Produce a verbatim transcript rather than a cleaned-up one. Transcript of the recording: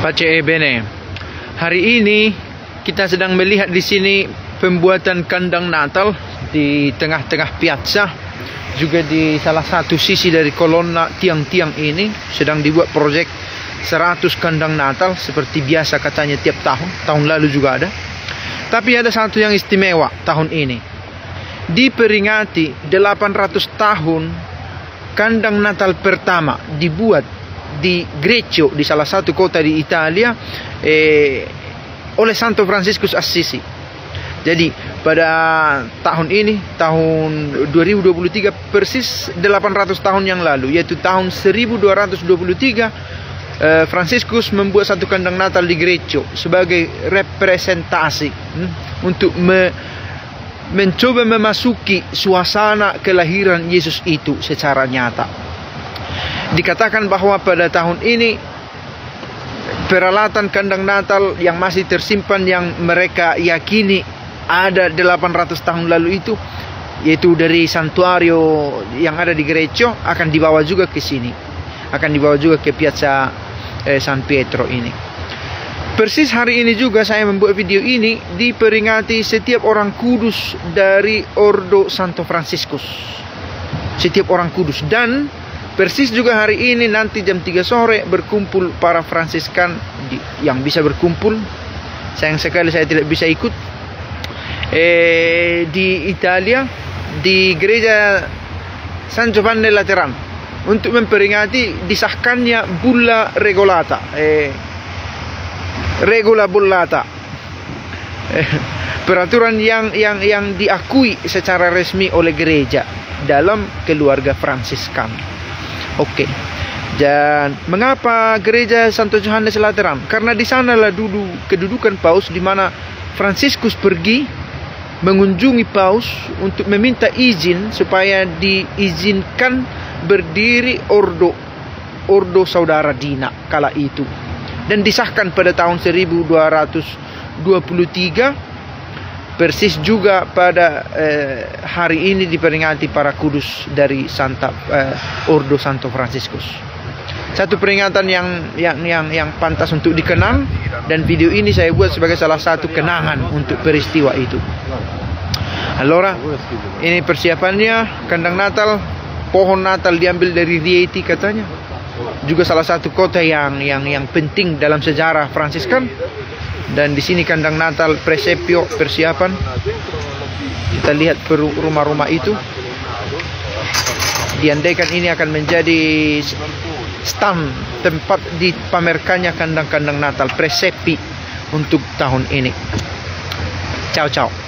Pace e bene. Hari ini kita sedang melihat di sini pembuatan kandang Natal di tengah-tengah piazza. Juga di salah satu sisi dari kolonna tiang-tiang ini sedang dibuat proyek seratus kandang Natal seperti biasa katanya tiap tahun. Tahun lalu juga ada. Tapi ada satu yang istimewa tahun ini. Diperingati delapan ratus tahun kandang Natal pertama dibuat di Greccio, di salah satu kota di Italia, eh, oleh Santo Fransiskus Assisi. Jadi pada tahun ini, tahun dua ribu dua puluh tiga, persis delapan ratus tahun yang lalu, yaitu tahun seribu dua ratus dua puluh tiga, eh, Fransiskus membuat satu kandang Natal di Greccio sebagai representasi hmm, untuk me mencoba memasuki suasana kelahiran Yesus itu secara nyata. Dikatakan bahwa pada tahun ini peralatan kandang Natal yang masih tersimpan yang mereka yakini ada delapan ratus tahun lalu itu, yaitu dari santuario yang ada di Greccio, akan dibawa juga ke sini, akan dibawa juga ke Piazza eh, San Pietro ini. Persis hari ini juga saya membuat video ini diperingati setiap orang kudus dari Ordo Santo Fransiskus. Setiap orang kudus. Dan persis juga hari ini nanti jam tiga sore berkumpul para Fransiskan yang bisa berkumpul. Sayang sekali saya tidak bisa ikut. Eh, di Italia, di gereja San Giovanni Lateran, untuk memperingati disahkannya bulla regolata. Eh, Regola bollata, eh, peraturan yang yang yang diakui secara resmi oleh gereja dalam keluarga Fransiskan. Oke. Dan mengapa gereja Santo Johannes Lateran? Karena di sanalah dulu kedudukan paus, di mana Fransiskus pergi mengunjungi paus untuk meminta izin supaya diizinkan berdiri ordo ordo saudara Dina kala itu. Dan disahkan pada tahun seribu dua ratus dua puluh tiga, persis juga pada eh, hari ini diperingati para kudus dari Santa eh, Ordo Santo Fransiskus. Satu peringatan yang yang yang yang pantas untuk dikenang, dan video ini saya buat sebagai salah satu kenangan untuk peristiwa itu. Allora, ini persiapannya kandang Natal, pohon Natal diambil dari Rieti katanya. Juga salah satu kota yang yang yang penting dalam sejarah Fransiskan. Dan di sini kandang Natal, presepio, persiapan. Kita lihat rumah-rumah itu. Diandaikan ini akan menjadi stand tempat dipamerkannya kandang-kandang Natal, presepi untuk tahun ini. Ciao ciao.